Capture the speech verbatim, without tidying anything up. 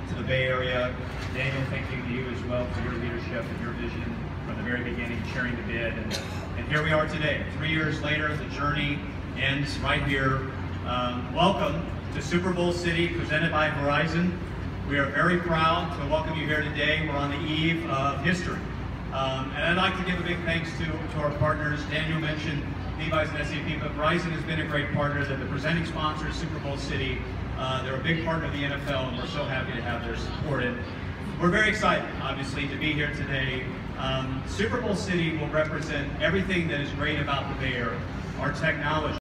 to the Bay Area. Daniel, thank you to you as well for your leadership and your vision from the very beginning, sharing the bid. And, and here we are today. Three years later, the journey ends right here. Um, welcome to Super Bowl City, presented by Verizon. We are very proud to welcome you here today. We're on the eve of history. Um, and I'd like to give a big thanks to, to our partners. Daniel mentioned Levi's and S A P, but Verizon has been a great partner. They're the presenting sponsor of Super Bowl City. Uh, they're a big partner of the N F L, and we're so happy to have their support. And we're very excited, obviously, to be here today. Um, Super Bowl City will represent everything that is great about the Bay Area, our technology.